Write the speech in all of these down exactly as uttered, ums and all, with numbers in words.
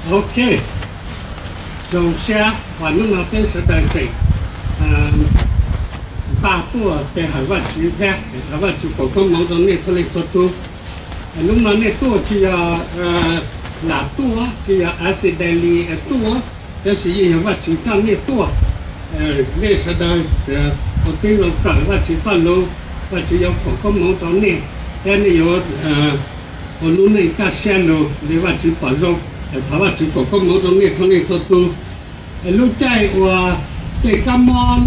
ok dòng xe và lúc nào tới sẽ đại trị ba tuổi để hỏi vật chữ thế hỏi vật chữ của công mẫu đó này thôi lấy số tu lúc nào này tu chỉ là tu chỉ là accidentally tu cái gì hỏi vật chữ trong này tu này sẽ đại có tiếng là cả vật chữ phân lô vật chữ của công mẫu đó này cái này có còn lúc này ta xem rồi để vật chữ bỏ rộng thảo vật chữ của công mẫu đó này thôi lấy số tu lúc chạy của cái cam on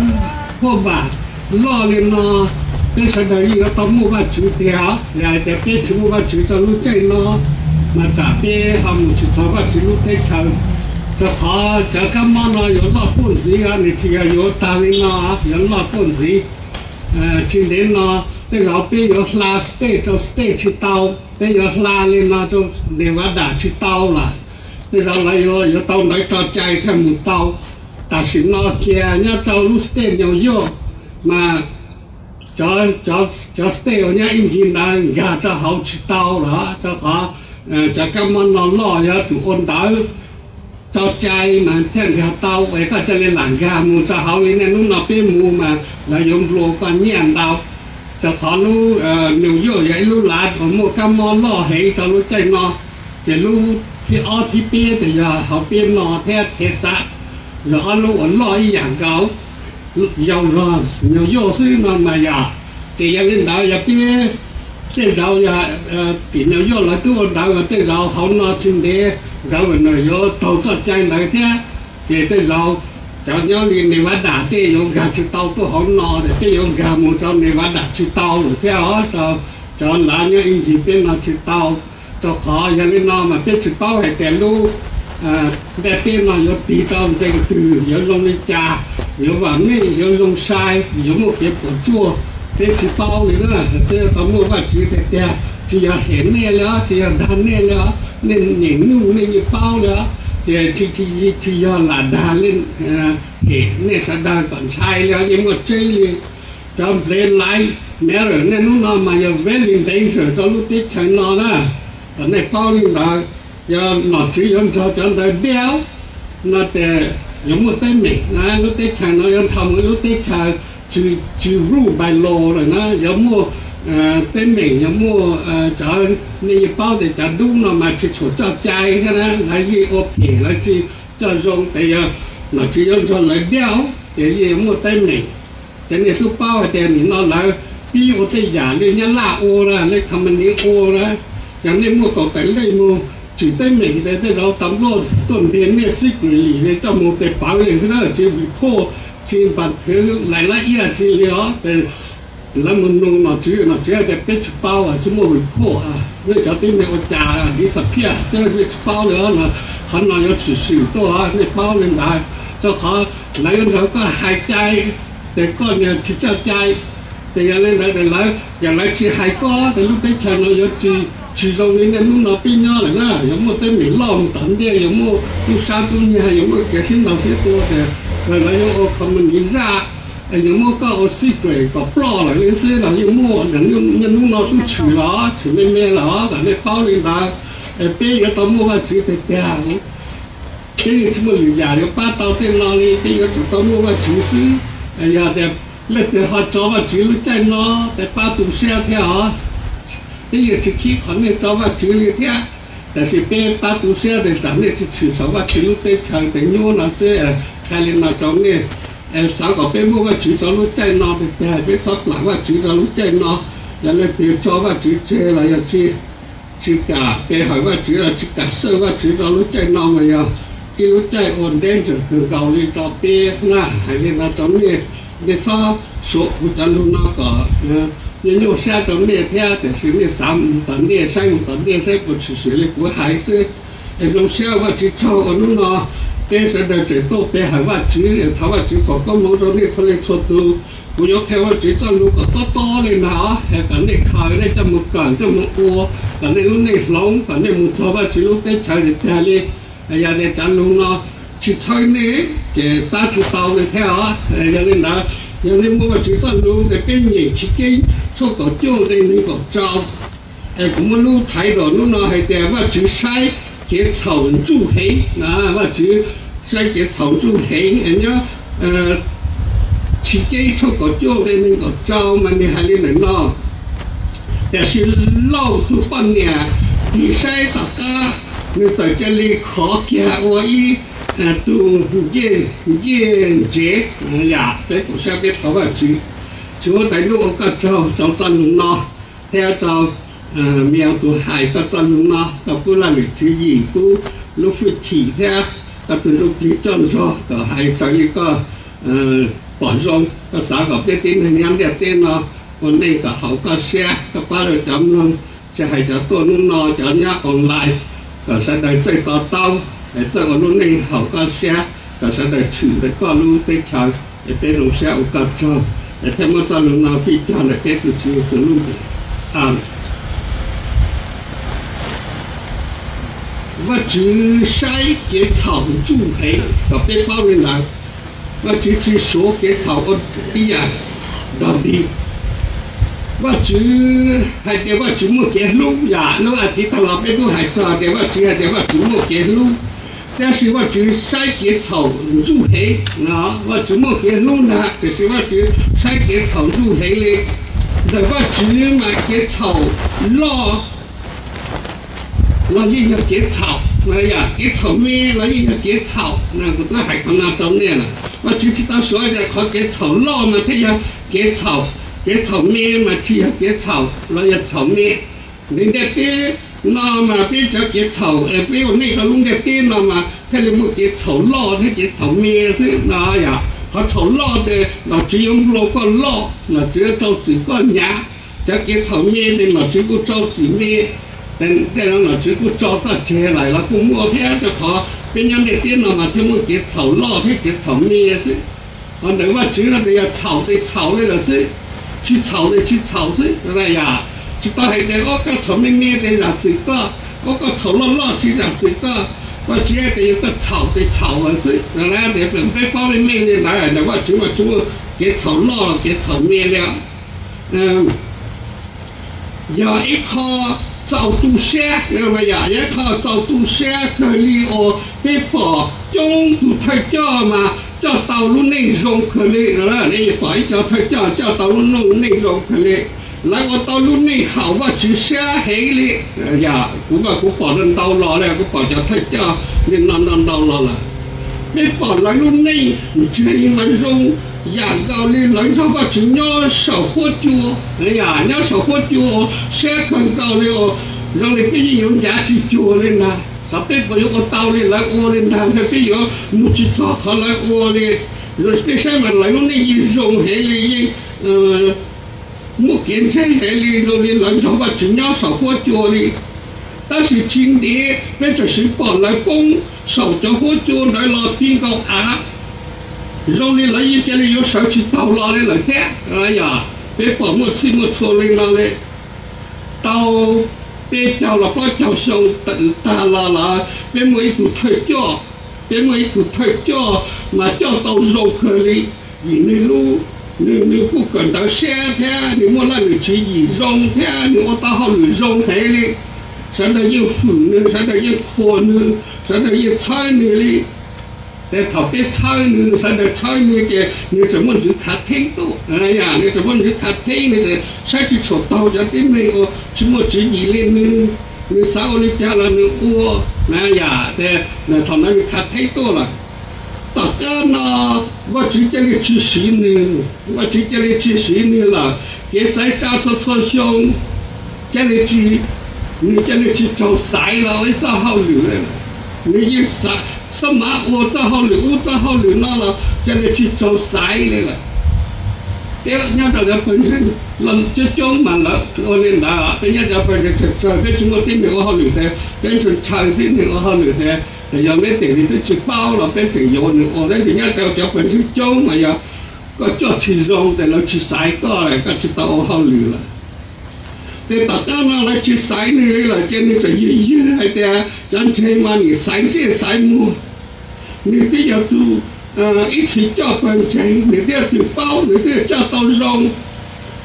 cô bà lo lên nó cái sau đó yêu tao mua vật chữ theo lại để biết chữ mua vật chữ cho lúc chạy nó mà trả biết hầm chữ cho vật chữ lúc chạy chờ cho họ cho cam on nó có lo buồn gì à này chỉ có ta lên nó có lo buồn gì chỉ đến nó cái lão biết có la stay cho stay chữ tao cái có la lên nó cho để vào đá chữ tao là cái sau này có có tao nói cho chạy theo một tao ta chỉ nó kia nhá cho lúc stay nhiều vô mà cho cho cho stay ở nhà engine là gà cho hậu chỉ tao đó cho họ cho các món nó lo cho tụ ôn đỡ cho chạy mà theo theo tao vậy có cho nên làm gà mua cho hậu nên lúc nào bên mua mà là dùng lúa còn nhàn đâu cho họ lúc nhiều vô vậy lúc lại ở một các món lo hay cho lúc chạy nó thì lúc thì ở thì bên thì giờ họ bên nó theo thế sát rồi anh lúc anh lo ý dạng cao giàu rồi nhiều vô sư mà mà giờ thì giờ lên đạo giờ biết cái đạo giờ bị nhiều vô là tôi anh đạo cái đạo không nó trên đấy đạo mình nói vô tàu cho chạy lại thế thì cái đạo cho nhau liền này bắt đá thế dùng gà chữ tàu tôi không nó để thế dùng gà một trong này bắt đá chữ tàu rồi thế đó cho cho là nhau in chỉ bên nó chữ tàu cho khó giờ lên nó mà biết chữ tàu hay tiền luôn để tiên là có tí trong danh từ có dùng lên trà có vào này có dùng sai có một cái của chua thế chỉ bao nữa là thế có mua vật chỉ để tiền chỉ là hẹn này nữa chỉ là đàn này nữa nên những nung nên như bao nữa thì chỉ chỉ chỉ là đàn lên hẹn này sẽ đàn còn sai nữa nhưng mà chơi trong play lại mẹ rồi nên lúc nào mà giờ về liền đánh rồi cho lúc tết chẳng nó đó còn này bao lên đó giờ nó chỉ dùng cho cho đời béo nó để giống một cái mình nó lúc tết chẳng nó dùng thầm lúc tết chẳng chỉ chỉ ru bài lô rồi nó giống mua tên mình giống mua cho nên bao để cho đúng nó mà chỉ cho cho trái cái đó là gì ok là chỉ cho dùng thì nó chỉ dùng cho lấy béo để gì một tên mình cho nên tôi bao thì mình nó là ví dụ thế giả lên nhá là ô ra lên thầm mình đi ô ra cho nên mua cầu cái lấy mua chỉ tên mình để thế đó tấm luôn tuần tiền này xích người lì để cho một cái bảo này thế đó chỉ bị khô chỉ bản thứ lại lại ý là chỉ đó để làm một nông nó chỉ nó chỉ cái cái bao à chỉ một bị khô à nên cho tên này trà à đi sập kia sẽ bị bao nữa là họ nói nó chỉ sử to à cái bao lên đại cho họ lấy nó có hai chai để con nhà chỉ cho chai thì lên lại để lấy giờ lấy chỉ hai có thì lúc đấy chờ nó có chỉ chỉ dùng những cái lúc nó pin nhau là nó giống một cái miếng lòng tận đây giống một lúc sau tôi nhà giống một cái xin đầu sẽ tôi thì rồi lấy những cái mình nghĩ ra giống một cái oxy quẩy có plo là cái gì là giống một những những lúc nó tôi chửi nó chửi mê mê nó cả cái bao lên đó bây giờ tôi mua cái chữ thì tiền bây giờ chúng mình giả được ba tàu tiền nó đi bây giờ tôi mua cái chữ xứ giờ thì lấy từ họ cho vào chữ lúc chạy nó để ba tủ xe theo bây giờ chỉ khi khoảng này cho vào chữ như thếแต่สิเป็นป้าตูเสียแต่สามเนี่ยที่ถือสาวว่าถือลูกเตะเชิงแต่โยนเอาเสียใครเล่นมาจอมเนี่ยสาวก็เป็นพวกว่าถือจะลูกใจนอนแต่แต่ไปสอดหลังว่าถือจะลูกใจนอนอย่างนี้เปลี่ยนจอว่าถือเจอะไรอย่างที่ถือกาไปหาว่าถือถือกาเสื้อว่าถือจะลูกใจนอนมาอย่างที่ลูกใจอ่อนแรงจนคือเกาหลีจอเปี้ยหน้าใครเล่นมาจอมเนี่ยไปสอดสุกจะลูกนอกก็nhưng nhiều xe trong này theo thì xử lý sắm tận này sai một tận này sai một xử lý của hải sư thì trong xe và chỉ cho ở lúc nó cái sẽ được chỉ tốt để hải và chỉ để tháo và chỉ có công mẫu trong này phải lên số tu cũng có theo và chỉ cho lúc có to to lên đó hay cả này khai đây cho một cản cho một ô cả này lúc này lóng cả này một số và chỉ lúc cái chạy thì theo đi bây giờ này chẳng lúc nó chỉ chơi này cái ta chỉ tàu này theo bây giờ lên đó giờ nên mua chỉ son luôn để cái nhỉ chỉ cái số cổ châu đây mình có trâu, em cũng muốn luôn thay đổi nó nó hay để và chỉ sai 给草住黑啊，或者晒给草住黑，人家呃，自己出个叫的那个招嘛，你还里能咯？但是老土半年，你晒大家，你在这里考给我一呃都验验节，哎呀，在古下边头发去，就在路个招招招农咯，theo招。呃，苗ตัวหายก็ตอนนู้นเนาะก็พูดละหรือที่ยิงกูลูกฟิถีแท้ก็เป็นลูกที่จนชอก็หายใจก็เอ่อปอดรงก็สากับเต้นในย้ำเด็ดเต้นเนาะคนนี้ก็เขาก็แชร์ก็ป้าเราจำลงจะให้จะตัวนู้นเนาะจะเนี่ยออนไลน์ก็แสดงใจต่อเต้าแต่เจ้าคนนู้นนี่เขาก็แชร์ก็แสดงชื่อแต่ก็รู้เต้นชายแต่เต้นลงแชร์โอกาสชอบแต่ถ้ามาตอนนู้นเนาะพี่จ้าเนี่ยเต้นคือชื่อสนุกอ่า我只晒给草住黑，到北方面来，我只只说给草我地呀，到底，我只还得我只没给路呀，路啊，地头老边都还抓的，我只还得我只没给路，但是我只晒给草住黑，啊，我只没给路呢，就是我只晒给草住黑嘞，但我只买给草老。เรายิ่งจะเก็บเฉาเราอยากเก็บเฉาเมย์เรายิ่งจะเก็บเฉานะกูต้องหายคำนาจำเนี่ยนะว่าจุดที่ต้องสวยจะขอเก็บเฉาล่อมาที่จะเก็บเฉาเก็บเฉาเมย์มาที่จะเก็บเฉาเราอยากเฉาเมย์นี่เด็กที่นอมาพี่จะเก็บเฉาเออพี่วันนี้ก็ลุงเด็กที่นอมาถ้าเราไม่เก็บเฉาล่อถ้าเก็บเฉาเมย์ซึ่งเราอยากเขาเฉาล่อเด้เรา只用โลก็ล่อเรา只要เจ้าสีก็หยาจะเก็บเฉาเมย์เนี่ยเรา只顾เจ้าสีเมย์แต่แต่เราหน่อยชื่อกูจอตัดเชยไหลแล้วกูมัวแค่จะขอเป็นยังเด็กที่เรามาที่มึงเก็บเฉาล่อที่เก็บเฉาเมียสิอันไหนว่าชื่อเราจะเฉาได้เฉาเลยหรอสิชื่อเฉาเลยชื่อเฉาสิอะไรอย่าชื่อต่อให้เด็กก็เฉาไม่เมียได้หลักสิก็ก็ก็เฉาล่อล่อชื่อหลักสิก็ว่าชื่อแต่ยังก็เฉาได้เฉาอ่ะสิอะไรเดี๋ยวเป็นไปฟ้าไม่เมียได้ไหนแต่ว่าชื่อว่าชื่อเก็บเฉาล่อเก็บเฉาเมียแล้วอืมอย่าอีกข้อ造都山，那么呀，也靠造都山可以哦，被跑中途太叫嘛，叫道路内容可以了，你跑一叫太叫叫道路内容可以，来我道路内好我只山黑哩，哎呀，我把我跑人道路了，我跑叫太叫，你那那道路了，被跑来路内，你这里那种。呀，搞的人说把只要少喝酒，哎呀，要少喝酒，谁肯搞的哦？让你毕竟有家去酒的呢，他别不有个道理来我的呢，他别有木去找他来我的，若别上面来用那一种黑的，呃，木建设黑的，让你人说把只要少喝酒的。但是今天别只是把来供少着喝酒来了提高啊。让你来一天里有手去到哪里来看？哎呀，别把我去我错了那里，到别叫了把叫上等大啦啦，别每股退叫，别每股退叫，嘛叫到肉壳里，你那路你你不跟到山天，你莫那里去移容天，你我到好里容海里，现在有腐呢，现在有壳呢，现在有菜呢里。在头边炒你，现在炒你个，你怎么去看天多？哎呀，你怎么去看天？你是上去戳刀子的那个，怎么自己的呢？你烧你家了你锅，哎呀，在那他那里看天多了。大家呢，我直接的去洗呢，我直接的去洗你了，给谁找出错凶，叫你去，你叫你去找谁了？我找好留了，你一啥？什么？我找好了，我找好了，那了，叫你去找谁来了？第二，人家在本身，人就讲嘛了，我领导啊，人家在本身就找个中国电影我好留的，跟住长电影我好留的，有咩地理都去包了，变成有我在人家在在本身讲嘛呀，个叫去用的了，去晒过来，个去到我好留了。để tất cả nó là chỉ sai này là cho nên phải gì gì hay thế chẳng thế mà你sai这sai mua你这要做呃一起叫分钱你这要去包你这要叫到肉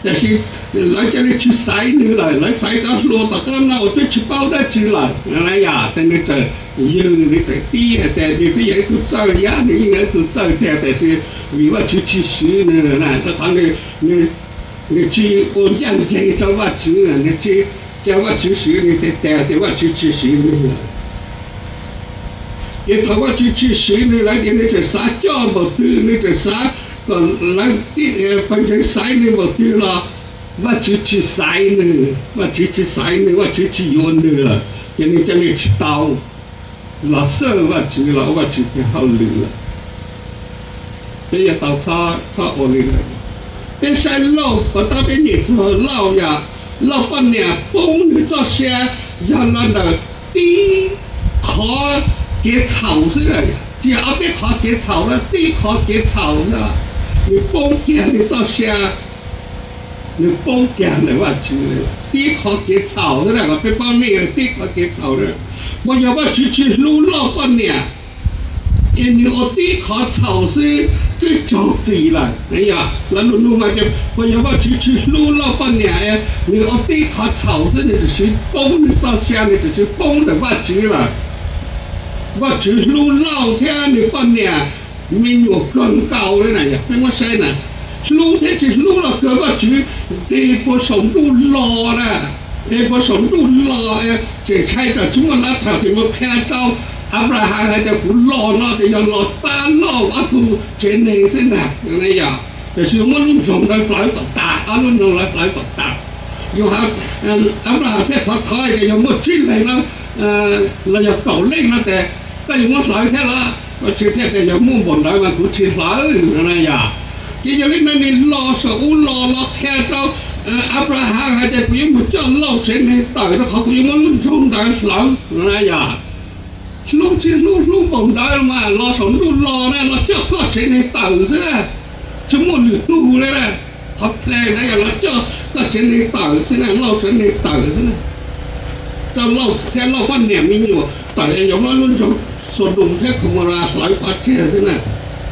但是来这里去晒你了，来晒着落到个那我就去包得住了，哎呀，但你这有你这低啊，但你这也都走呀，你也都走的，但是为我去去洗呢，那这看你你你去我养这叫我去啊，你去叫我去洗，你得带带我去去洗呢。你叫我去去洗你来点你这啥叫不对，你这啥个来的呃，反正晒你不对了。我就去晒呢，我就去晒呢，我就去用呢了。今天叫你去刀，老手我去了，我就去好累了。这一刀差差我累了。这晒老不到的日子老呀，老半年风你这些要那个地靠给草是了，只要别靠给草了，地靠给草了，你风给你这些。你风干的我去了，地靠给草的那个别方面地靠给草的，我要我去去路老半年，因为我地靠草是最着急了，哎呀，那路路嘛就我要我去去路老半年哎，你我地靠草是你就是风的照相的就是风的我去了，我去路老天的半年，没有更高的那呀，被我说呢。路天就是路了，个个住地不上路老了，地不上路老哎，这菜着怎么那头怎么拍照，阿不然还还得不老了，得要老大老啊都真的是呢，那样，就是我们从来来到大，阿们从来来到大，有哈嗯阿不然在他他一个有没进来了，呃那要搞累了的，但有我来开了，我今天在有没问来嘛不去来那样。这就你那你老手老老看到，呃，阿不然还还得不用我叫老钱的，到时候不用我们中的老，哎呀，路去路路碰到了嘛，老手路老呢，老叫个钱的到是吧？怎么你多了嘞？好来那个老叫个钱的到是呢，老钱的到是呢，叫老天老半年没有，到时有我们中说动车可么啦，来发车是呢。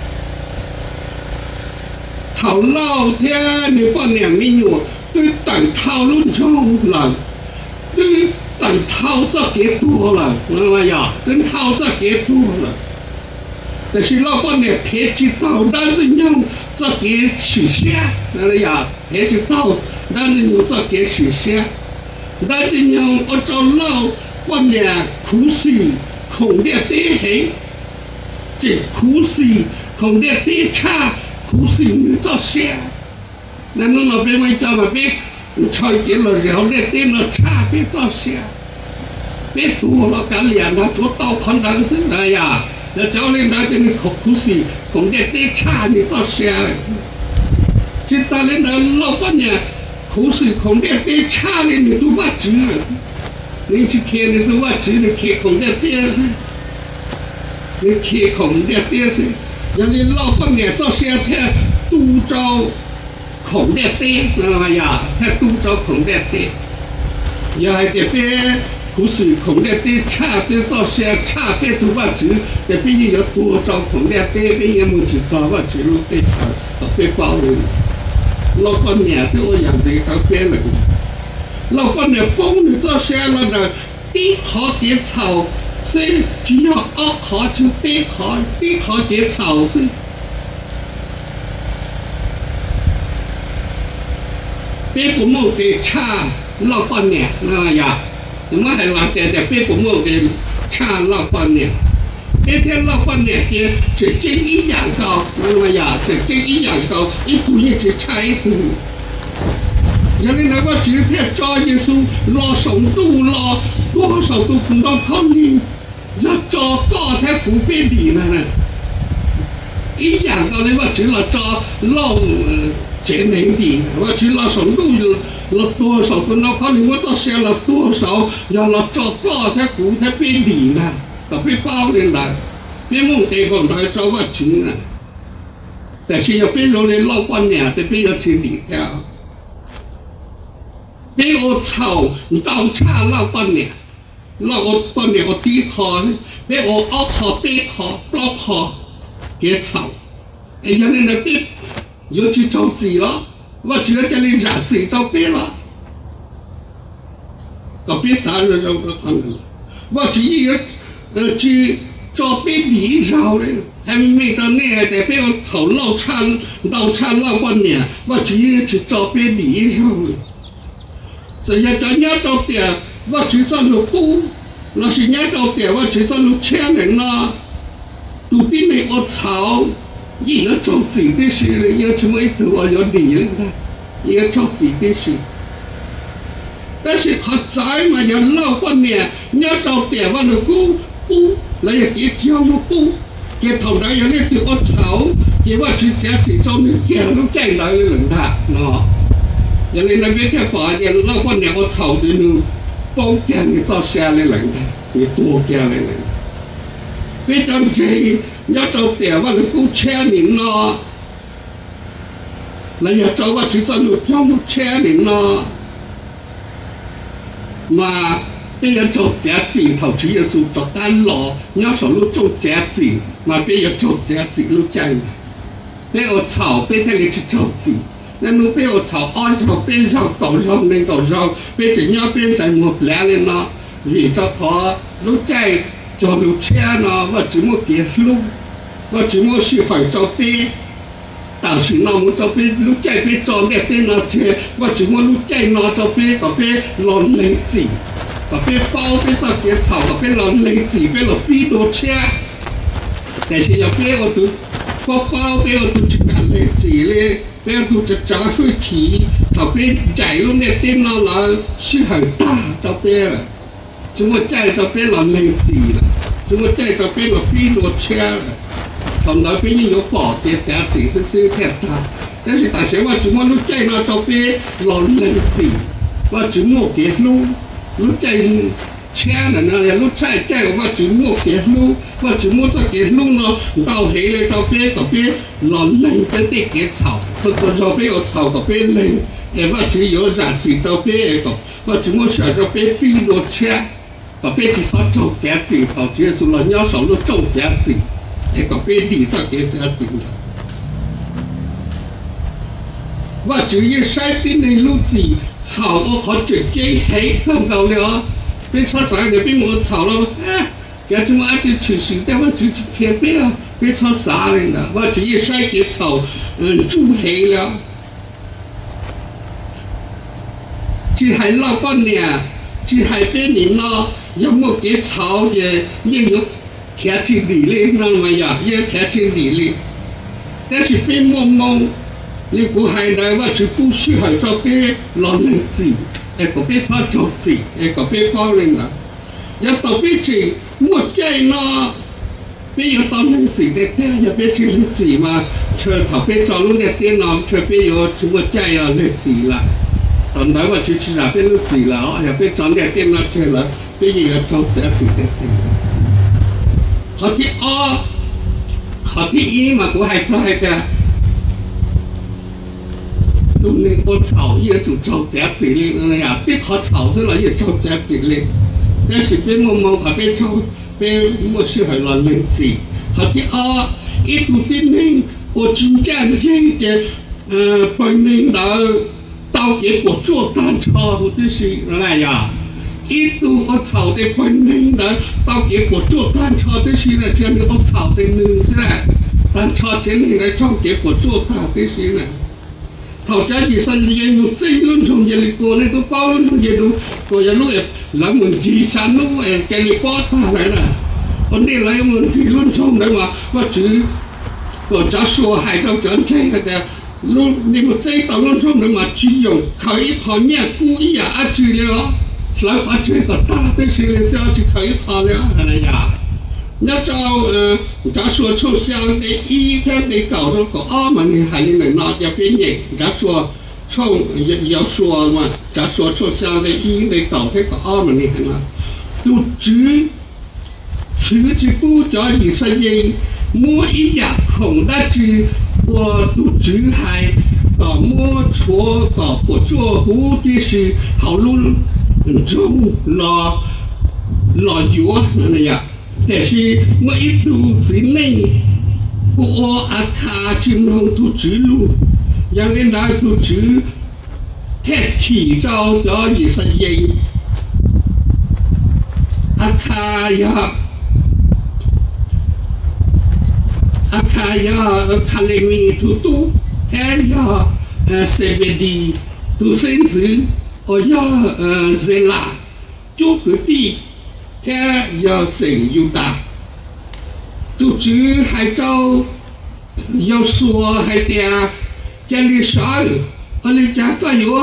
头老天你半年没有，对等头论中了，对等头这给多了，哎呀，跟头这给多了。但是老半年天气到，但是用这给实现，哎呀，天气到，但是用这给实现，但是用我找老半年苦水空的地黑，这苦水空的地差。苦水你照些，那侬老别问叫嘛别，炒一点了然后那点了茶别照些，别多了干粮了多刀看当是哎呀，那叫你那点你苦苦水，空点点茶你照些，这当然那老半年苦水空点点茶哩你都不知，你去看你都不知你看空点点，你看空点点是。人家老半年到现在都招孔的地，知道吗呀？他都招孔的地，也还得别苦水孔的地，差别到现在差别都不知，得必须要多招孔的地，别也没去招不知路对头，都被包了。老半年对我养这个别人，老半年风你到现在了，地好点草。所以只要凹好就低好，低好点草是。别不莫给差老半年，那呀，我们还拿点点，别不莫给差老半年。这天老半年给这这一样高，那呀，这这一样高，一股一直差一股。因为那个今天招一数老深度老多少都碰到考虑。要找高才不被理了呢，一样到你我去了找老节能的，我去了深度了多少个那考虑我到写了多少，要了找高才不才被理了，都被包人了，别蒙对方来找我去呢，但是要别让你老半年，得别要去理掉，别我操，你倒差老半年。那我半年我低考呢，别我凹考低考高考给炒，哎呀你那边又去着急了， 我只要叫你染水就别了，个别啥人就个可能，我只要呃去做别理烧嘞，还没到那还得被我炒老餐老餐老半年，我只要去做别理烧嘞，所以叫人家做别，我只算路高，那是人家做别，我只算路车人啦，都比没我炒。伊要做自己的事嘞，要什么一头我要理了他，要做自己的事。但是他在嘛要老半年，你要做别话就估估，你又几招就估，佢頭仔有呢條我炒，佢話佢自己做呢件都正到你輪他，喏，人哋那邊嘅話，人老半年我炒的呢，包件你做下嚟輪他，你多件嚟輪。非常之要做别话就估車年咯，你要做話就做到跳到車年咯，嘛。别人做假字，头主要是做单攞，你要上路做假字，嘛别人做假字都真。别我炒，别睇你去做字，那么别我炒，按炒边上搞上那搞上，别怎样边在冇来了呢？为咗佢路在做路车呢，我怎么给路？我怎么是phải做别？但是呢，我做别路在别做那边那些，我怎么路在那做别个别乱嚟字？個邊包邊執嘅頭，個邊落利字，邊落邊度車，但是又邊個都包包邊個都出緊利字咧，邊個就走去起，頭邊仔咯呢啲咯攞是很大就邊啦，怎麼在就邊落利字啦，怎麼在就邊落邊度車啦，同那邊有保嘅價值是是太大，但是但是我怎麼都在那就邊落利字，我怎麼嘅路？路在车人啊，路在在我怎么给路，我怎么在给路呢？到起咧就边个边乱嚟嗰啲嘅草，佢個就邊個草個邊嚟，誒我只有燃氣就邊個，我怎麼想就邊邊度車，個邊至少做假字，頭只係了要上路做假字，誒個邊地就嘅假字。我只要晒啲你路字。炒我可直接起看到了，别炒啥就别我炒了，哎，这怎么按照吃食的我就去偏别了，别炒啥了呢？我直接晒给炒，嗯，煮起了，只系老半年，只系别年咯，有冇给炒嘅，也有天气理咧，那么呀，也天气理咧，但是别摸摸。你估係嚟我全部書係做啲亂嚟字，誒個邊發作字，誒個邊包嚟啦。有特別字冇計啦，邊有當嚟字嘅啲，有邊字字嘛，除頭邊做路嘅電腦，除邊有全部計啊嚟字啦。當然我去去那邊都字啦，有邊做嘅電腦出啦，邊有做這字嘅字。學啲哦，學啲英嘛，估係做係嘅。都那个炒也就炒假子哩，哎呀，别烤炒出来也炒假子哩。但是别摸摸，他别炒，别摸是很乱零字。他的啊，一度的呢，我真正这个呃，本领到到给我做单炒的是哎呀，一度我炒的本领到到给我做单炒的是呢，这样我炒的呢是呢，单炒前你来炒给我做它的是呢。頭先其實你用這輪從嘢嚟過咧，都包輪從嘢都過日碌誒兩門自產都誒嘅你瓜下嚟啦。我哋兩門自輪從嚟話，我只個只說係就講聽嘅啫。輪你冇這到輪從嚟話只用佢一套咩故意啊啊住了，所以把這個大的事嚟先去佢一套了，係咪呀？要照呃，假說抽象的一天的搞到個澳門的係你拿要變形，假說抽要要說嘛，假說抽象的一的搞到個澳門的係嘛，都只此之不在以色列，摸一呀孔的之，我都只係個摸錯個不做蝴蝶是好路中落落油啊那呀。但是我一度之內，我阿卡金龍都之路， yang nên đã tu chữ thế chỉ cho cho gì sao vậy Akaya Akaya Kalemi Tutu Kaya Sebedi Tu Sen Zi Oya Zela Chú cử đi Kaya Sen Yuda Tu chữ hai châu Yêu xua hai tia Cha li sở Ở li cha có yếu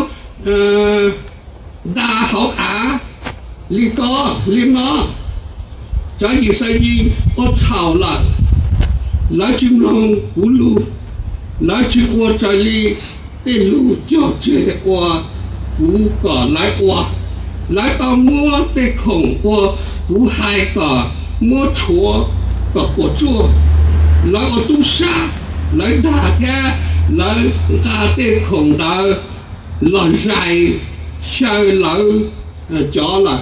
Đa hậu á Lý có, lý nó Cho gì sao gì Có thảo là Nói chim lòng cú lưu Nói chim qua trời lý Tên lưu cho chế qua Cú cỏ lái qua Lái tao mua tên khổng qua Cú hai cỏ Mua chúa Cỏ của chua Nói ở tu xa Nói đà thế Nói ta tên khổng đá Nói dài Sao lỡ Cho là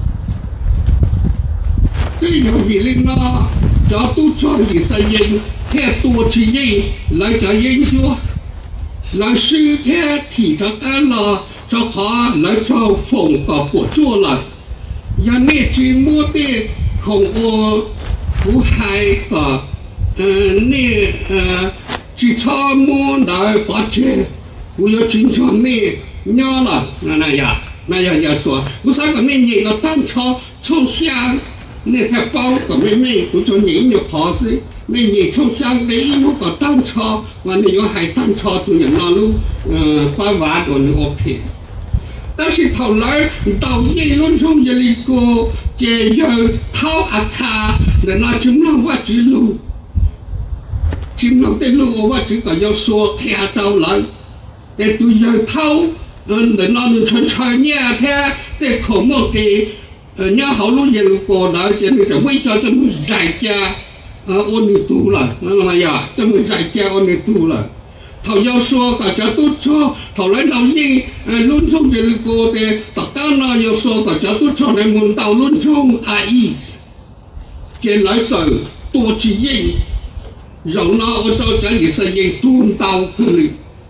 cái điều gì lên nó cho tôi cho gì sao vậy theo tôi chỉ vậy lại cho vậy chưa lại sư theo thì cho ta là cho họ lại cho phòng cả của chua là giờ này chỉ mua tiền không có cú hai cả nè chỉ cho mua đại phát triển cú yêu chính cho nè nhớ là này ya này ya ya số cú sao cái này gì nó tan cho trong xe nè theo bao của mấy mấy của cho nhỉ nhiều khó xí mấy nhỉ trong sáng đấy nó có tăng cho và nếu hay tăng cho tụi nhận nó luôn qua vả rồi nó ok ta chỉ thầu lại đầu nhỉ luôn trong giờ đi cô chế giờ tháo ác hà để nó chúng nó qua chữ lu chúng nó tên lu qua chữ cả do số theo trâu lại để tụi giờ tháo để nó được chân trời nha theo để khổ một cái nhớ hậu lúc giờ cô đã cho nên sẽ quay cho cho mình giải cha ôn đi tu là nó là gì cho mình giải cha ôn đi tu là thầu giao xua cả cho tốt cho thầu lấy đầu gì luôn trong giờ cô thì tất cả nó giao xua cả cho tốt cho nên muốn tàu luôn trong ai trên lấy trời tôi chỉ gì giống nó ở cho cái gì sẽ gì tuôn tàu cười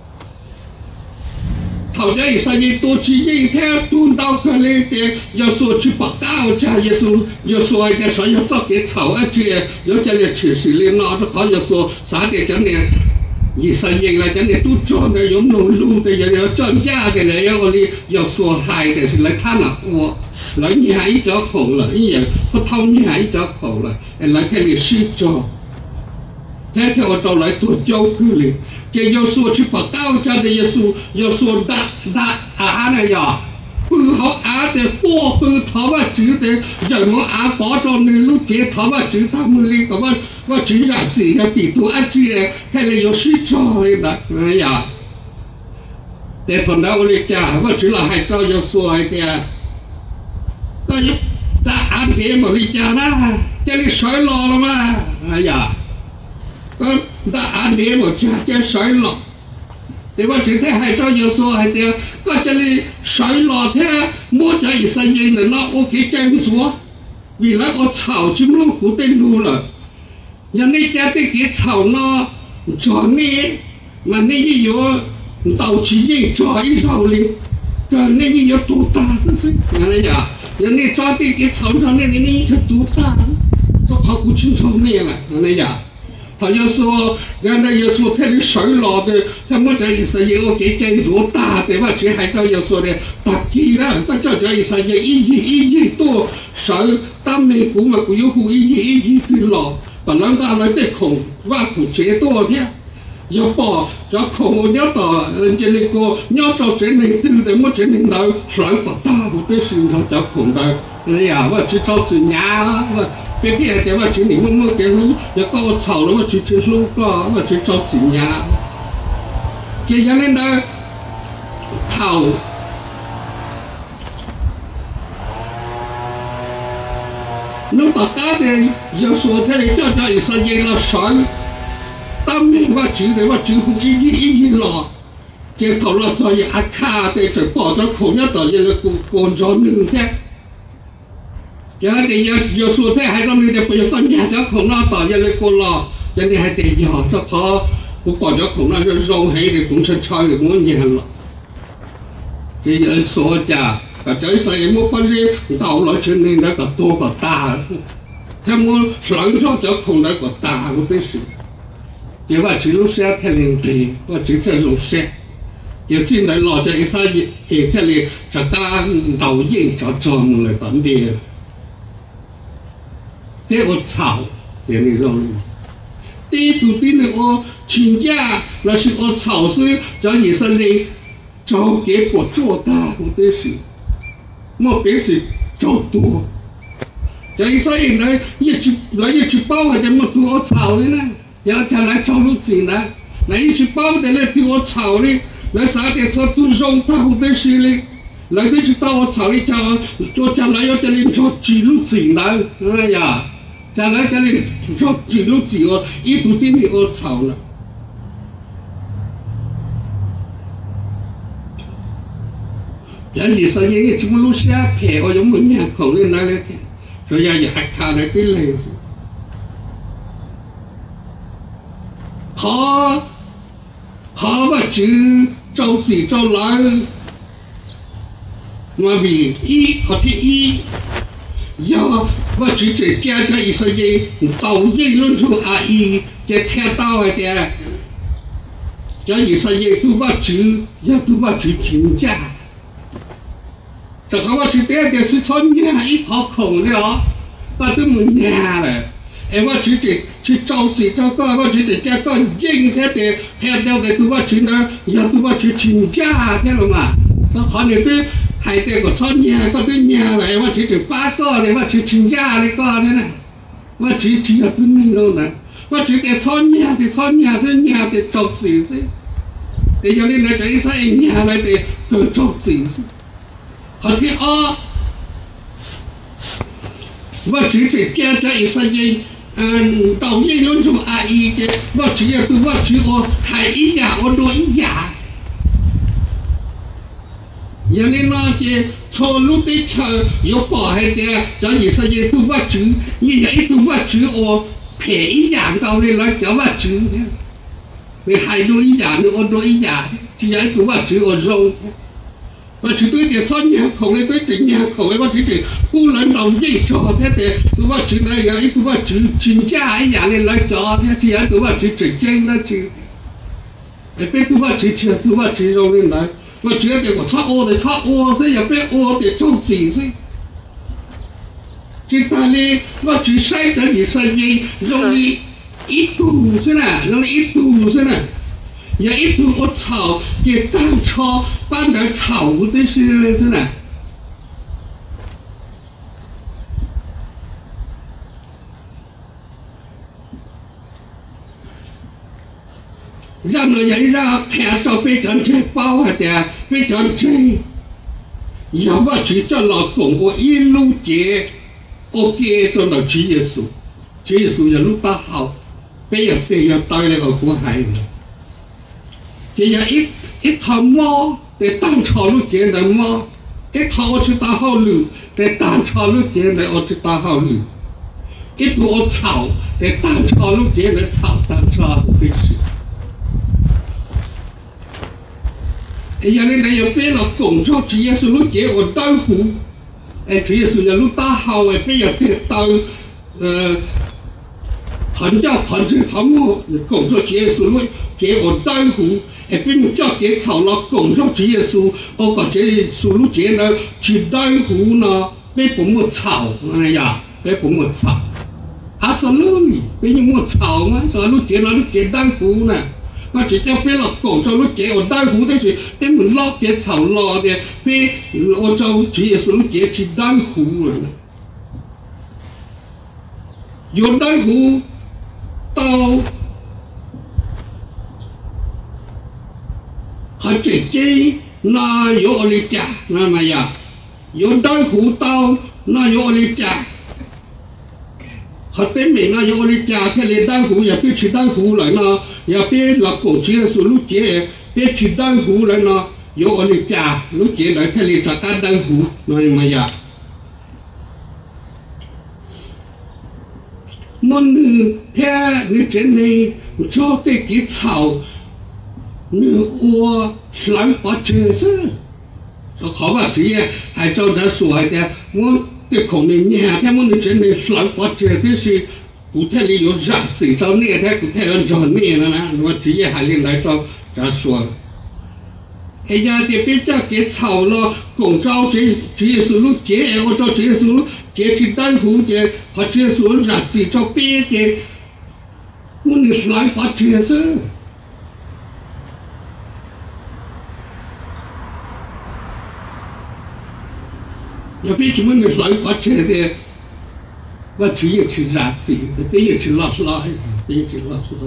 thầu ra sao như tôi chỉ như theo tuôn đau cơ lên thì giờ số chỉ bắt cao cha giờ số giờ số cái số giờ cho cái thầu ở trên giờ cho nên chỉ xử lý nó cho có giờ số sáng để cho nên như sao như là cho nên tôi cho nên giống nô lu thì giờ cho gia cái này ở đây giờ số hai thì lấy thằng nào mua lấy như hai cho khổ là như vậy có thông như hai cho khổ là lấy cái gì suy cho thế theo cho lại tôi châu cứ liền cái yêu số chỉ bắt cao cho để yêu số yêu số đa đa á này à bự họ á để bỏ bự tháo vào chữ để giờ nó á bỏ cho nên lúc chế tháo vào chữ ta mới đi có mà có chữ là gì là bị tôi ăn chữ này hay là yêu suy cho đấy này à để phần đó tôi trả và chữ là hai cho yêu số ấy thì có giúp ta ăn thế mà đi trả đó cho nên sói lo lắm mà này à có ta ăn đi một cha cha sỏi lọ thì bác sĩ thấy hai cho nhiều số hai tiêu có cho đi sỏi lọ thế mua cho gì sinh viên là nó ok chơi xuống vì là có chảo chim lông cú tên lu rồi nhà này cha cái cái chảo nó cho nè mà nè như vậy tàu chỉ gì cho ít rau đi cái nè như vậy tụ ta sự sự nhà này à nhà này cho cái cái chảo cho nè nè cái tụ ta cho họ cũng chinh cho nè mà nhà này à他要说，原来要说他的手老的，他们这意思也我给建筑大对吧？这还叫要说的大体了，他叫这意思也一亿一亿多手，当美国嘛，古有户一亿一亿的老，本来他来得空，挖苦这多的，要把这空要到人家那个要找这能对的，没这能到手不大，我的身上找空的，哎呀，我去找子娘我。别别的话，就你默默给路，要搞我吵了，我去去路搞，我去找子呀。接下来呢，讨，侬大家的要说他的叫叫一说赢了谁，当年我记得我几乎一一一一了，这头了在一卡的在抱着口要到一个工工作人的。giờ thì giờ giờ số thế hai trăm linh để bây giờ con nhà cháu không lo tỏ giờ lấy cô lo giờ thì hai tỷ nhỏ cho họ 我感觉可能是肉黑的东西炒的我黏了。这人说家，啊，这事也没关系，到了去年那个多个大，他们上上就空那个大，我都是。这话只有些太灵的，我这才入些。有进来老家一三年，给这里这大导演就装了本地。这我炒，这里肉。第一度的那我亲家，那是我炒是叫以色列。找给我做大，我的是，我别是找多。这一说人来一去来一去包还得么多我炒的呢，要再来炒路子呢，来一去包的来给我炒的，来啥的炒都肉大我的是嘞，来的去到我炒的叫做将来要这里炒几路子呢，哎呀，将来这里炒几路子哦，一度的你我炒了。有時實嘢全部攞下皮，我有冇咩口咧？哪嚟嘅？所以也係靠嚟啲嚟。他他話住做事做來，我咪一或者一，要我住在家家一些嘢，到一論出阿姨嘅聽到嘅，有一些嘢都話住，要都話住真假。这个我去点点是炒年一套空了，那都没年了。哎，我去这去找这找个，我去这家个应该的，还了的都我去那，要都我去请假的了嘛。那可能都还得个炒年，个都年了，我去这八个的，我去请假的个的呢。我去去要都没有呢，我去给炒年的炒年是年的找这些，这有的那这一些年来的都找这些。好像啊，我去这家家一些人，嗯，到一轮做阿姨的，我去也都我去我还一样，我多一样。有的那些错路的车有保害的，叫一些人都我去，你也都我去我赔一样到的来叫我去的，你还多一样的，我多一样，只要都我去我肉的。我去对这三年口的对这年口的，我去这不能老硬做的的，我去那样一个我去请假一样的来做的，这样都我去真正的去，哎，别都我去吃，都我去肉的来，我觉得我炒我的炒我是也别我的做自己，这大哩我去晒的你生意容易一肚是呢，容易一肚是呢。也一度我炒给当炒办点炒的是了是呢，让人让听着非常之包的，非常之，要么去叫老公我一路接，我接着了主耶稣，主耶稣一路把好，非要非要带来个国海的。这样一一头猫在当草路间的猫，一头我去打好路，在当草路间的我去打好路，一坨草在当草路间的草当草的是。哎呀，你那要别了工作，只要是路间我当湖，哎，只要是要路打好哎，别要别当呃。很叫很是很么工作结束了，结我单户，哎，并叫给炒了工作结束，我感觉输入节呢，去单户呢，别不么炒，哎呀，别不么炒，阿说路里，别你么炒嘛，说路节了路节单户呢，我只叫别了工作路节我单户的是，别么老节炒老的，别我就结束路节去单户了，有单户。到还姐姐那有我的家，那么呀，有单湖到那有我的家，还对面那有我的家，这里单湖也别去单湖来呢，也别老公去是路节，别去单湖来呢，有我的家，路节来这里找单单湖，那么呀。 我你天你真的找这个草，你我来把这事，这好吧，这也还照着说的，我的可能年天我你真的来把这的是。古代里有啥子？照那天古代要找那了呢？我直接还得来找咋说？哎呀，得别叫给草了，公招这这是路接，我找这是路接去单户的，他这是路啥子？找别的，我你是来把这事。要别什么你来把这的。我只有去啥子，别有去拉拉，别有去拉拉。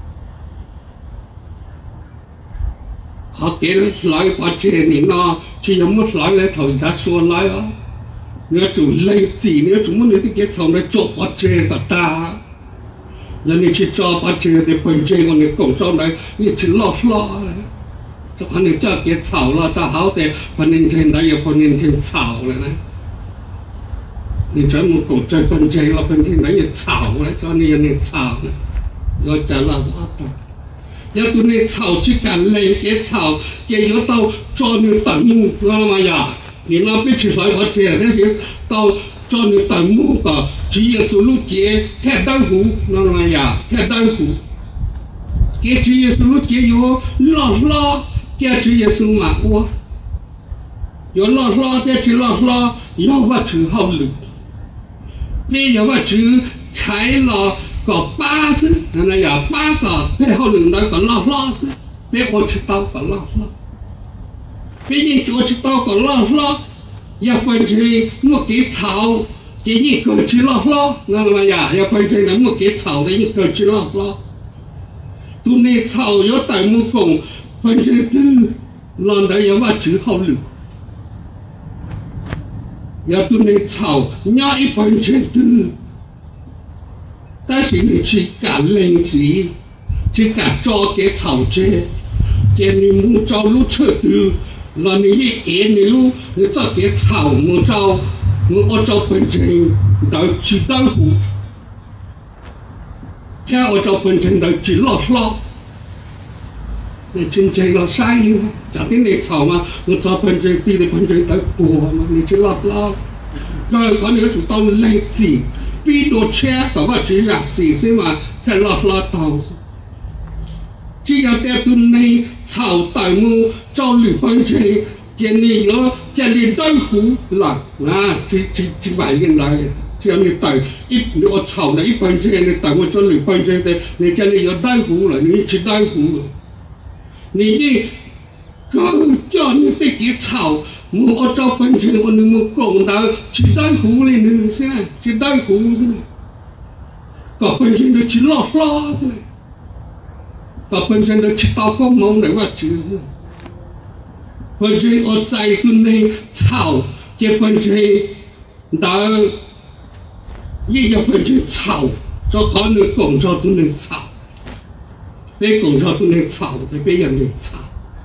好，给了来把这你那，只要么来来头他说来啊，你要做累子，你要做么你得给从那做把这个大，那你去做把这的本这个你工作来，你去拉拉，这把你这给炒了，这好的，把你现在又把你给炒了呢。你这么搞这本钱了，本钱那也炒了，叫你要你炒了，要在那挖的，要对你炒去干累给炒，也要到找你等木，知道吗呀？你那边去来我这那些到找你等木的，只有是路街开单户，知道吗呀？开单户，给只有是路街有拉拉，这只有是嘛我，有拉拉这只拉拉，要我吃好路。别要我只开了个巴士，那呀八个最后能那个拉拉士，别我去到个拉拉，别人我去到个拉拉，要不然我给炒，给你过去拉拉，那么呀，要不然我给炒的你过去拉拉，都你炒要带木工，反正都让他要我只好路。要对你炒，伢一般钱多，但是你去干零子，去干早给炒这，这你木招路车多，那你一年你路你早给炒木招，我按照本钱到去当户，看按照本钱到去落落。你真正了啥意思？假定你炒嘛，我找本钱地的本钱在过嘛，你去拉拉，那那你就到累子，比多钱搞个只啥子是嘛？看拉拉到，只要在对你炒大木找你本钱，见你有见你当户来啊，这这这玩意来。只要你带一我炒了一本钱，你带我找你本钱的，你见你有单户了，你去单户了。你一刚叫你得给炒，我找本钱我能够讲到去单户里呢，是啊，去单户的，搞本钱就去拉拉的，搞本钱就去打工忙的我知道，本钱我在跟你炒，这本钱到也要本钱炒，就可能工作都能炒。别工作都能炒，别人能炒。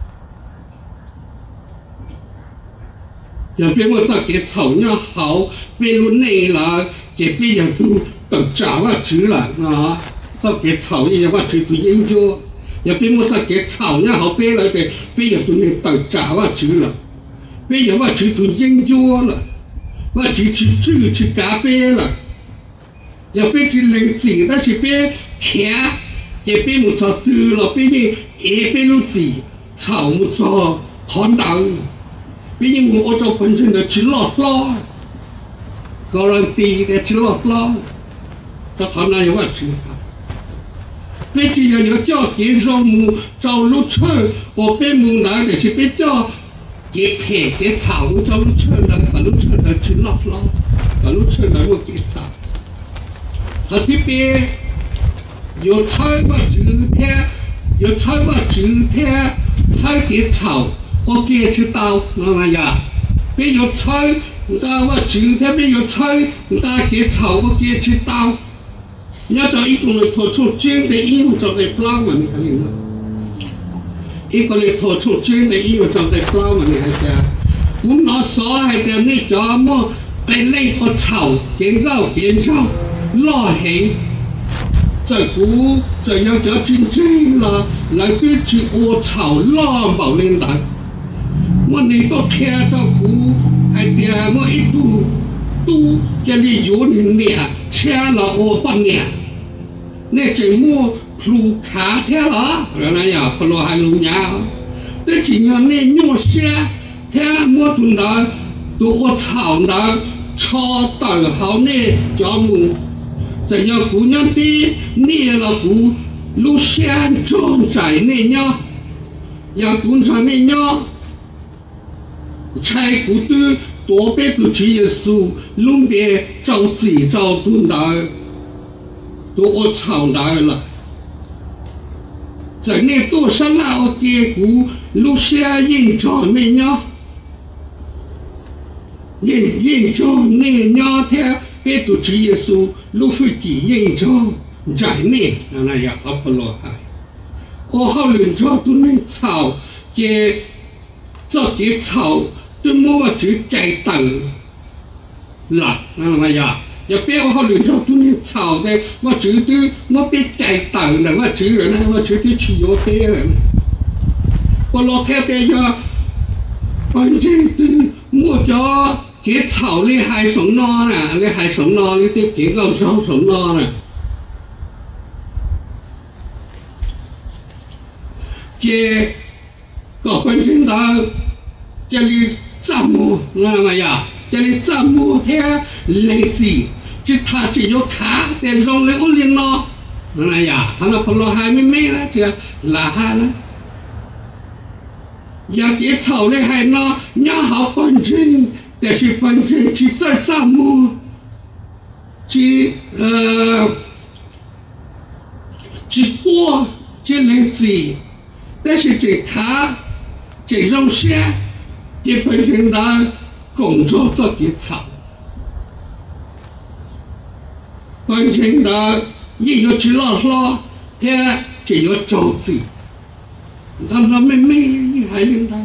要别我再给炒也好，别如内了，这别人都都找我去了啊！再给炒也我去做研究，要别我再给炒也好，别了的别人都能都找我去了，别人我去做研究了，我去去做去改变了，要别去认字，但是别看。也别木做多了，别人也别路子炒木做看到，别人我做本身的去拉拉，个人地的去拉拉，这看哪有我去啊？别只要有叫介绍木找路车，我别木来的是别叫给配给炒木找路车来，把路车来去拉拉，把路车来我给炒，他这边。有菜我煮天，有菜我煮天，菜给炒，我给去刀，妈妈呀，别有菜，那我煮天别有菜，那给炒我给去刀。要找一个人拖出煎的衣服就在不拉我，你看见吗？一个人拖出煎的衣服就在不拉我，你看见？我拿手还在那叫么？被那个炒，给肉给肉，拉黑。 在古在要叫真正啦，来对起我草拉毛领导，我你都听着古，还点我一度都这里有人俩，切了我半年，那节目路卡贴了，原来呀不落还路呀，这几年那牛些，天我tun到都我草那超大好那叫么？在要姑娘的捏了姑路线装在那样，要工厂那样，柴姑的多别个去耶稣，路边找自己找蹲到，都我吵到了。在那多少老的姑路线印着那样，印印着那样的。别都去耶稣，路费体验着在内，那也好不落海。我好人家都能吵，这这些吵都没法去再等了，那呀，也别我好人家都能吵的，我绝对我别再等了，我绝对呢，我绝对去要别人。我老太太呀，反正都我叫。给草你还什么呢？你还什么？你得给个叫什么呢？这个本身到这里怎么那么呀？这里怎么天累子？就他只有他在容里屋里呢，那呀，他那朋友还没没了，这拉下了。要给草你还呢？你好本身。但是反正去在怎么去呃去过这日子，但是这他这种些，这本身的工作做给吵，本身的也要去老老，他就要着急，他他妹妹你还领导。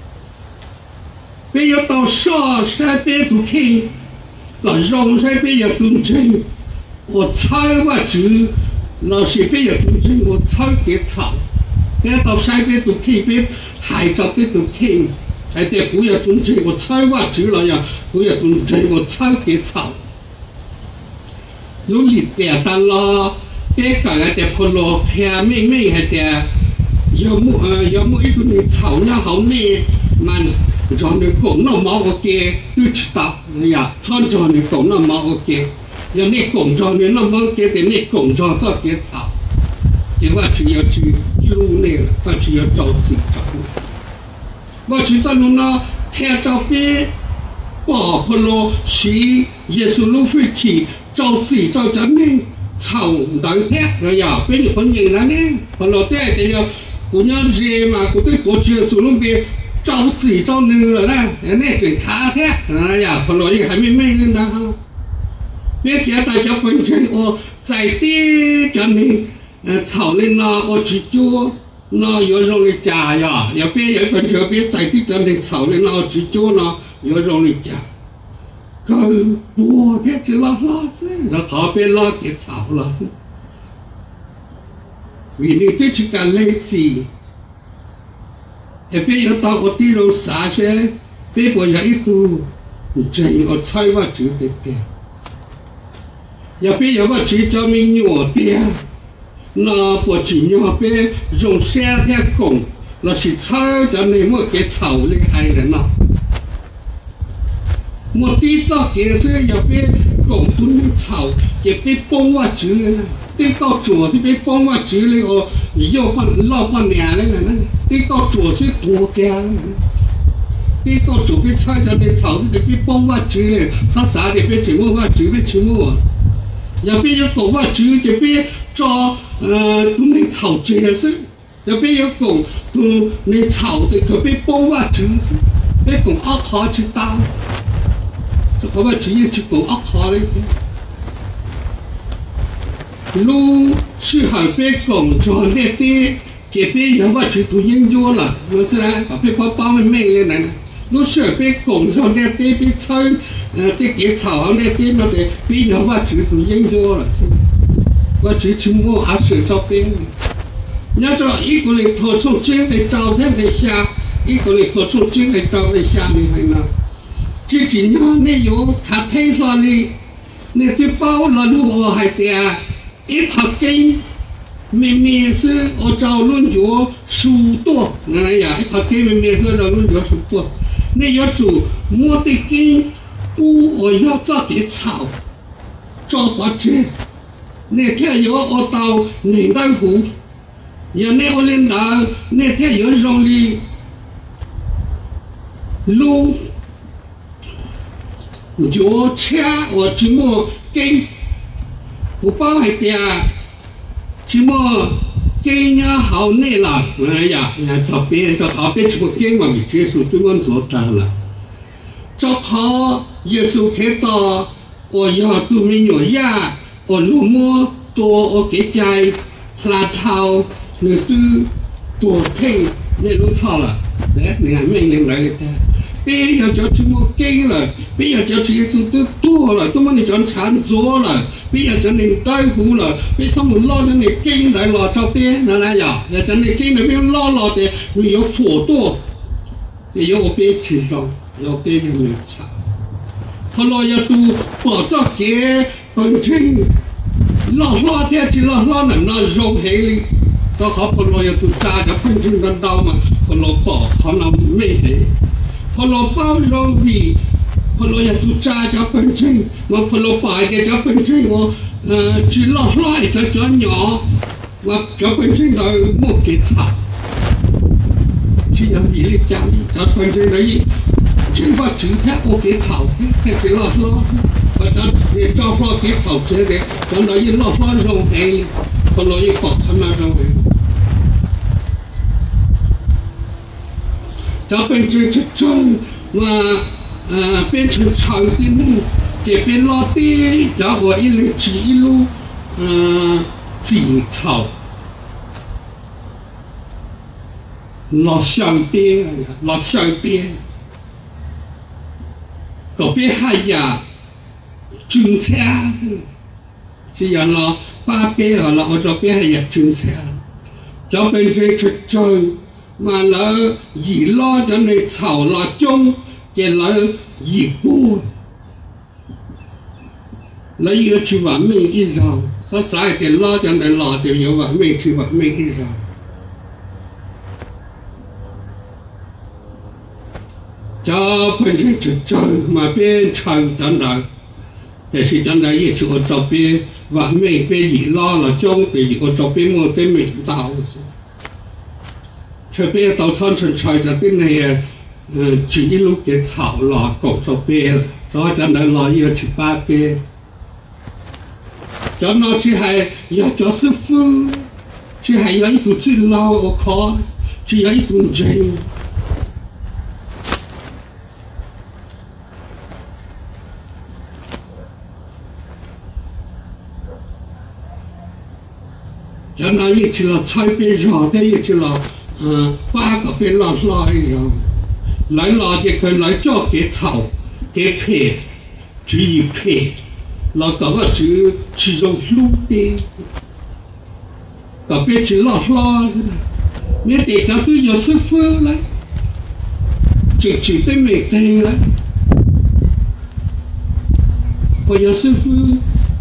别要到上山边都看，到上山边要蹲真，我猜我住，那些边要蹲真，我猜点草，别到山边都看，别海藻边都看，还得不要蹲真，我猜我住了呀，不要蹲真，我猜点草，有力点的啦，别个还得破落片妹妹还得，要么呃要么一种你草那好呢，慢。cho nên cũng nó máu ok cứ chỉ tập ya chọn cho nên cũng nó máu ok giờ nên cũng cho nên nó máu ok thì nên cũng cho cho cái sao thìว่า只要去路内了ว่า只要找自己找ว่า只在路那拍照片把婆罗西耶稣路飞起找自己找咱们草等天了呀被你คนอย่างนั้นเนี่ย婆罗แต่แต่要姑娘热嘛กู对过去属路边找自己找女了呢，那最卡的，哎呀，后来也还没没人呢哈。别现在叫本身我在地叫你呃草林呐，我去做那有容易加呀，也别有本身别在地叫你草林呐，我去做那有容易加。个我的只拉拉是，那好别拉给草了是。为你对这个类似。也别要到我地肉啥些，别不要一度，这我猜我住的的，也别要我去叫你鸟的，那不去鸟别用夏天工，那是猜叫你莫给草厉害人呐。莫地早给是也别工都你草，也别帮我住了，别到做是别帮我住了哦，要半老半年了呢。你到做是多干，你到做别菜上的草是得别帮我煮嘞，啥啥的别请我我煮别请我，也别要讲我煮就别做呃都你炒这是，也别要讲都你炒的就别帮我煮，别讲阿卡去打，就把我煮也去讲阿卡嘞。路是还别讲做那的。这边有我去读研究了，我是啊，把别把帮我妹了呢。我是别工作那边别草，呃，这给草那边那个边有我去读研究了，是。 我只去摸下水照片。你要说一个人拖出这个照片的下，一个人拖出这个照片下面来呢，这几年你有看睇下哩，你去包了路我还得一套根。明明是我找论脚数多，哎呀，一套根明明是找论脚数多，你要做摸的根，不我要找点草，找不着。那天有我到宁大湖，有那我领导那天有让你路，脚车我怎么根，不包还点。什么根呀好内了，哎呀，呀这边这旁边什么根嘛，没接受对我做单了。这好耶稣看到我要都没有呀，我路么多我给家拉头，那都多配那都错了，来，你看命令来的。别要叫什么根了，别要叫耶稣都多了，都把你讲缠着了，别要叫你带胡了，别他们拉着你根来拉这边，哪来呀？要叫你根那边拉拉的，没有火多，也有别去上，要别有没差。后来要都把这给本身拉拉的就拉拉能那肉黑里，到好后来要都扎着本身的刀嘛，后来包可能没黑。后来包肉皮，后来要都炸着本身，我后来摆的这本身我，呃，只拉拉一个叫鸟，我这本身都没给炒，只要米粒家里，这本身的一，只把猪片我给炒，还是拉拉，把这也照发给炒出来的，等到一拉拉肉黑，后来一包他那肉黑。这本身就种嘛，呃，变成长的路，这边拉的，然后一路去一路，嗯、呃，景草，拉上边，拉上边，这边还呀，种菜，这样拉八边好了，我这边还呀种菜，这本身就种。mà lỡ gì lo cho nên xảo lo chung thì lỡ gì bù lỡ yêu chú bà mình đi rồi sao sai thì lo cho nên lo thì yêu bà mình chú bà mình đi rồi cho bên trên chữ trời mà bên trời chân đời thì sự chân đời yêu chú ở trong bên và mình bên gì lo là chung thì ở trong bên một cái mình tạo这边到长城菜这边呢，嗯，就一路给炒了，搞这边了，然后在那老要去八边，叫那去还要叫师傅，去还要一肚子老我靠，只要一顿人。叫那一去了菜边上的一去了。嗯，八个边拉拉一样，来拉这个来叫给炒，给配，只一配，那个个只只用路的，个边只拉拉的，你得讲对有师傅了，就绝对没对了，我有师傅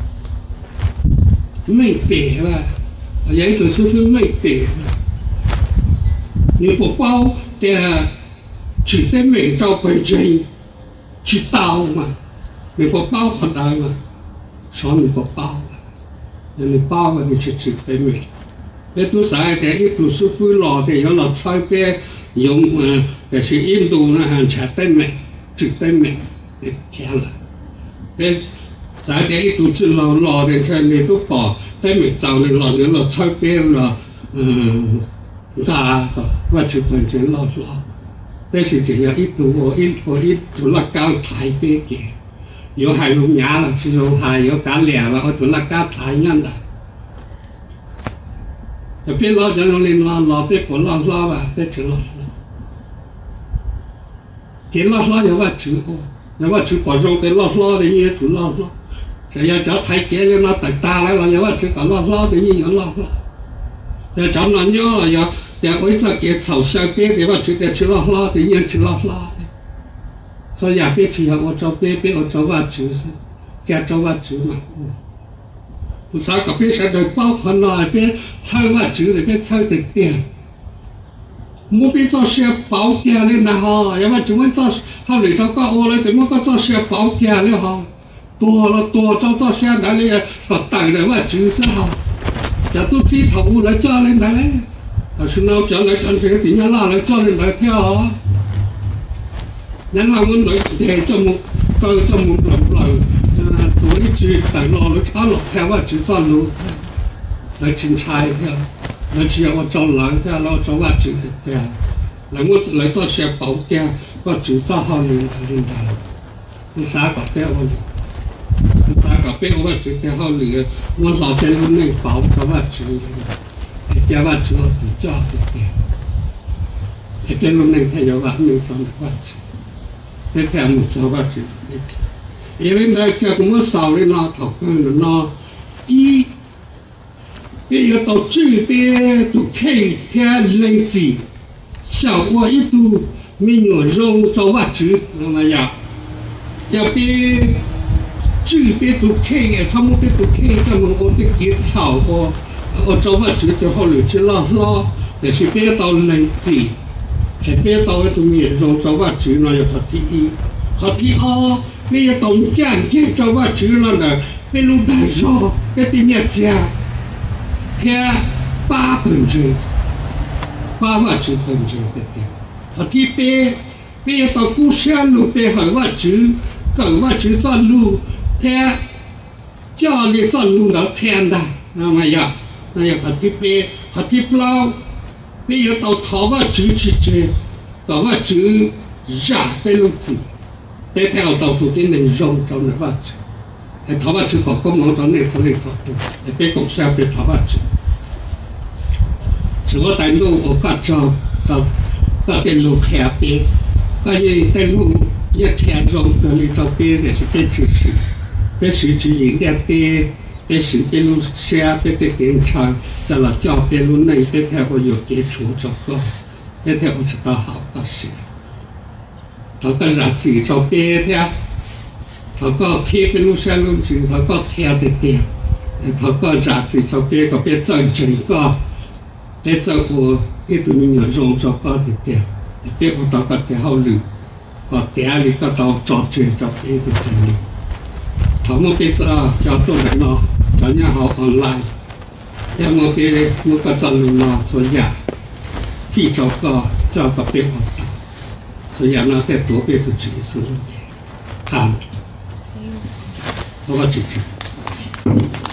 没别了，有一个师傅没别了。你不包的，只得每照本身去刀嘛，你不包不来嘛，说你不包了，那你包了你去只得每，那都啥的，一都是不老的，有老菜边用嗯，但是印度呢还只得每，只得每，你天了，那啥的一都是老老的，这你都包，得每照你老的老菜边了，嗯。大个，我就本身老老，但是这样一度我一我一度那高台北嘅，有海龙牙了，是有海有干粮了，我度那高台样的，就别老在那里老老别不老老吧，别吃老老，给老老有我吃过，有我吃过肉的老老的也做老老， 这要叫太别人那等大来了，要我这个老老的也有老老，要叫那鸟了要要为这给草小别的我这个吃老老的也吃老老的，所以也别吃要我找别别我找我吃是，家找我吃嘛。不啥个别啥的包括那边炒我吃的别炒的点。冇俾做些保健咧那哈，要么就问做他嚟做个我咧，點解做些保健咧哈？多了多做做些那里個大的我就是哈，就都知頭嚟做咧那咧，但是呢將來真係點樣拉嚟做咧那跳啊？人話我女嘅就冇就就冇流流，啊做一隻大路嚟炒落跳我就做路，嚟整菜跳。那只要我做人嘅，我做我做嘅，嗱我嚟做些保嘅，我做做好練練練，你啥個俾我練，你啥個俾我做嘅好練，我老邊路內保做我做嘅，你叫我做我做嘅，你邊路內睇有我內做我做，你睇冇做我做嘅，因為那叫我少啲那頭跟那一。别要到这边都开天冷子，小我一度没有肉做我吃，那么呀，要别这边都开嘅，他们边都开，咱们我的给炒我，我做我吃就好了，吃老老，但是别到冷子，还别到一度没有肉做我吃，那要他第一，他第二，别要到家天做我吃了呢，别路难受，别第二家。天八分钟，八万只分钟的点，啊，第八，别到古山路边海万只，九万只转路，天家里转路到天的，那么呀，那要啊第八，啊第九，别要到头万只去接，九万只热被路子，别跳到土地能容到那万只。ไอ้ถาวรชื่อของก้มมองตอนนี้สลิดสอดตัวไอ้เป๊กกงแซ่เป็นถาวรชื่อถือว่าแต่ลูกโอกาสจะจะก็เป็นลูกแคบเป๊กก็ยังแต่ลูกยังแคบตรงตัวนี้จะเป๊กเนี่ยจะเป็นชื่อชื่อเป็นชื่อชื่อหญิงเด็กเป๊กเป็นชื่อเป็นลูกแซ่เป็นเด็กเก่งชายจะหลับเจ้าเป็นลูกในเป็นแถวอยู่เกี่ยวชูจบก็เป็นแถวจะต่อหาก็เสียเขาก็รักสีจะเป๊กเนี่ยเขาก็เพียเป็นลูกชายลูกจริงเขาก็แทวเตี้ยเขาก็รักสิเขาเปี้ยก็เป็นเจ้าจริงก็เป็นเจ้าหัวที่ตัวมีเงินรงจอก็เตี้ยเปี้ยก็ต้องก็เตี้ยเขาหรือก็เตี้ยหรือก็ต้องจอดเจอจอดเปี้ยตัวนี้เขาเมื่อเป็นเจ้าจอดตัวไหนเนาะจอดเนี่ยเขาออนไลน์แต่เมื่อเป็นเมื่อก็จะรู้เนาะส่วนใหญ่พี่จอดก็จอดก็เป็นออนไลน์ส่วนใหญ่เนาะแต่ตัวเป็นสุดที่สุดทำเพราะว่าจริงๆ